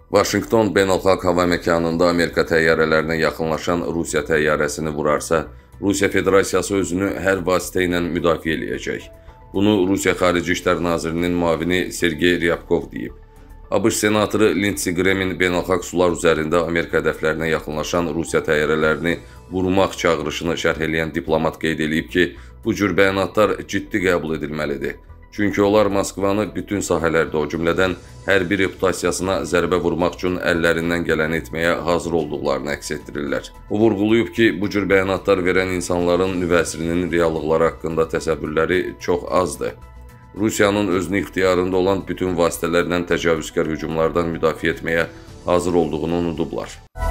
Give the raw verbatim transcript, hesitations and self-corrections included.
Vaşinqton beynəlxalq hava məkanında Amerika təyyarələrinə yaxınlaşan Rusiya təyyarəsini vurarsa, Rusiya Federasiyası özünü hər vasitə ilə müdafiə eləyəcək. Bunu Rusiya Xarici İşlər Nazirinin müavini Sergey Ryabkov deyib. ABŞ senatoru Lindsey Graham'in beynəlxalq sular üzərində Amerika hədəflərinə yaxınlaşan Rusiya təyyarələrini vurmaq çağırışını şərh eləyən diplomat qeyd edib ki, bu cür bəyanatlar ciddi qəbul edilməlidir. Çünki onlar Moskvanı bütün sahələrdə, o cümlədən hər bir reputasiyasına zərbə vurmaq üçün əllərindən gələni etməyə hazır olduqlarını əks etdirirlər. O vurğulayıb ki, bu cür bəyanatlar verən insanların nüvə əsrinin reallıqları haqqında təsəvvürləri çox azdır. Rusiyanın özünü ixtiyarında olan bütün vasitələrlə təcavüzkar hücumlardan müdafiə etməyə hazır olduğunu unudublar.